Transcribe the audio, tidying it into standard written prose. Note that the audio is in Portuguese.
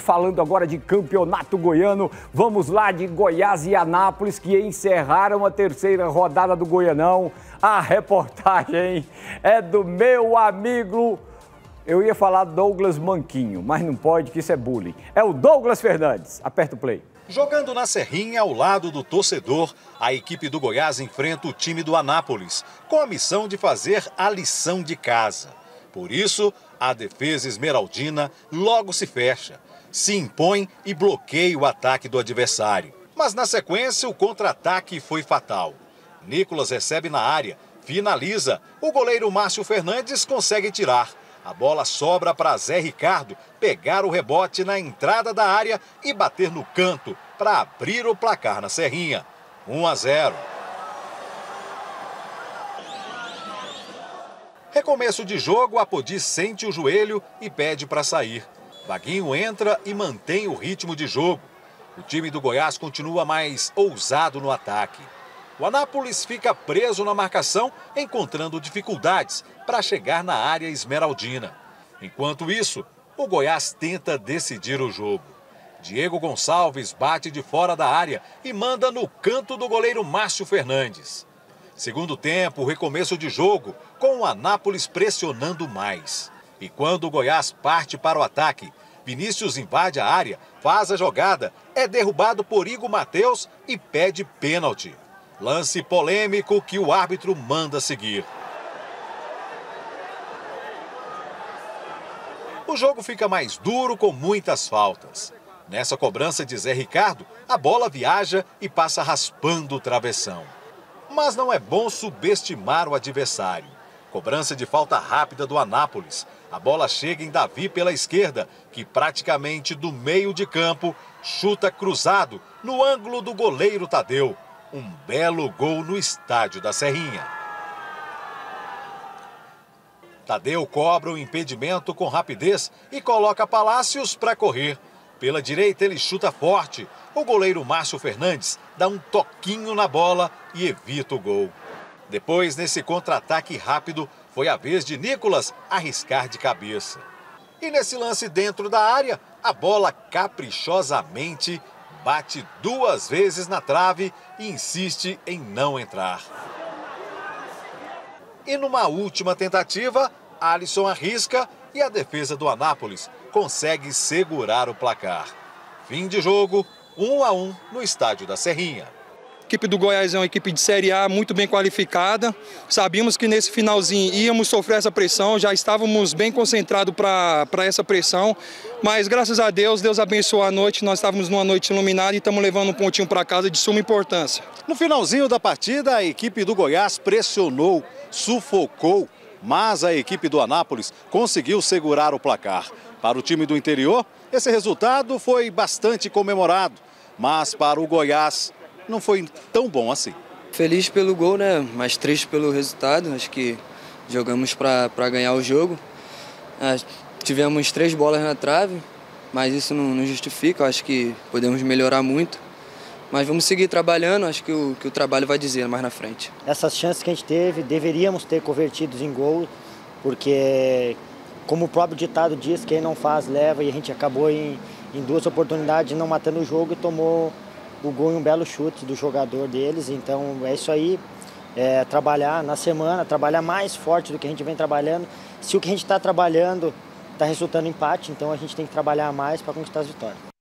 falando agora de campeonato goiano. Vamos lá de Goiás e Anápolis, que encerraram a terceira rodada do Goianão. A reportagem é do meu amigo, eu ia falar Douglas Manquinho, mas não pode, que isso é bullying. É o Douglas Fernandes. Aperta o play. Jogando na Serrinha, ao lado do torcedor, a equipe do Goiás enfrenta o time do Anápolis, com a missão de fazer a lição de casa. Por isso, a defesa esmeraldina logo se fecha, se impõe e bloqueia o ataque do adversário. Mas na sequência, o contra-ataque foi fatal. Nicolas recebe na área, finaliza, o goleiro Márcio Fernandes consegue tirar. A bola sobra para Zé Ricardo pegar o rebote na entrada da área e bater no canto para abrir o placar na Serrinha. 1-0. Recomeço de jogo, Apodi sente o joelho e pede para sair. Vaguinho entra e mantém o ritmo de jogo. O time do Goiás continua mais ousado no ataque. O Anápolis fica preso na marcação, encontrando dificuldades para chegar na área esmeraldina. Enquanto isso, o Goiás tenta decidir o jogo. Diego Gonçalves bate de fora da área e manda no canto do goleiro Márcio Fernandes. Segundo tempo, recomeço de jogo, com o Anápolis pressionando mais. E quando o Goiás parte para o ataque, Vinícius invade a área, faz a jogada, é derrubado por Igor Matheus e pede pênalti. Lance polêmico que o árbitro manda seguir. O jogo fica mais duro com muitas faltas. Nessa cobrança de Zé Ricardo, a bola viaja e passa raspando o travessão. Mas não é bom subestimar o adversário. Cobrança de falta rápida do Anápolis. A bola chega em Davi pela esquerda, que praticamente do meio de campo chuta cruzado no ângulo do goleiro Tadeu. Um belo gol no estádio da Serrinha. Tadeu cobra o impedimento com rapidez e coloca Palácios para correr. Pela direita ele chuta forte. O goleiro Márcio Fernandes dá um toquinho na bola e evita o gol. Depois, nesse contra-ataque rápido, foi a vez de Nicolas arriscar de cabeça. E nesse lance dentro da área, a bola caprichosamente bate 2 vezes na trave e insiste em não entrar. E numa última tentativa, Alisson arrisca e a defesa do Anápolis consegue segurar o placar. Fim de jogo, 1-1 no estádio da Serrinha. A equipe do Goiás é uma equipe de Série A muito bem qualificada. Sabíamos que nesse finalzinho íamos sofrer essa pressão, já estávamos bem concentrados para essa pressão. Mas graças a Deus, Deus abençoou a noite, nós estávamos numa noite iluminada e estamos levando um pontinho para casa de suma importância. No finalzinho da partida, a equipe do Goiás pressionou, sufocou, mas a equipe do Anápolis conseguiu segurar o placar. Para o time do interior, esse resultado foi bastante comemorado, mas para o Goiás não foi tão bom assim. Feliz pelo gol, né? Mas triste pelo resultado. Acho que jogamos para ganhar o jogo. Tivemos 3 bolas na trave, mas isso não justifica. Acho que podemos melhorar muito. Mas vamos seguir trabalhando, acho que o trabalho vai dizer mais na frente. Essas chances que a gente teve, deveríamos ter convertidos em gol, porque, como o próprio ditado diz, quem não faz leva, e a gente acabou em 2 oportunidades não matando o jogo e tomou o gol em um belo chute do jogador deles. Então é isso aí, trabalhar na semana, trabalhar mais forte do que a gente vem trabalhando. Se o que a gente está trabalhando está resultando em empate, então a gente tem que trabalhar mais para conquistar as vitórias.